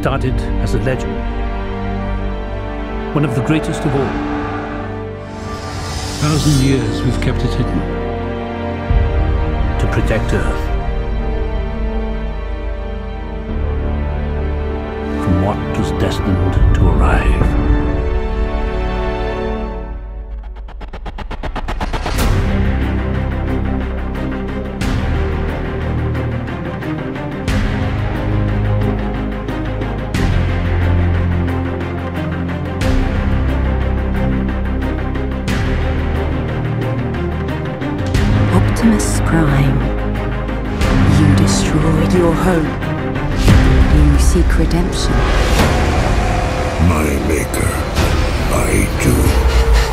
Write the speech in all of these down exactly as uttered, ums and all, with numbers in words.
started as a legend, one of the greatest of all. Thousand years we've kept it hidden. To protect Earth from what was destined to arrive. Optimus Prime, you destroyed your hope. You seek redemption. My maker, I do.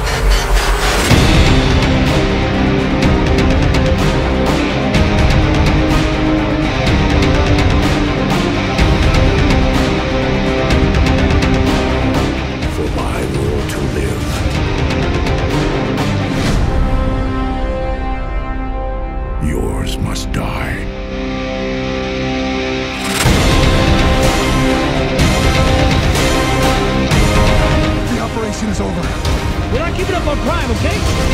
For my world to live, yours must die. The operation is over. We're not keeping up on Prime, okay?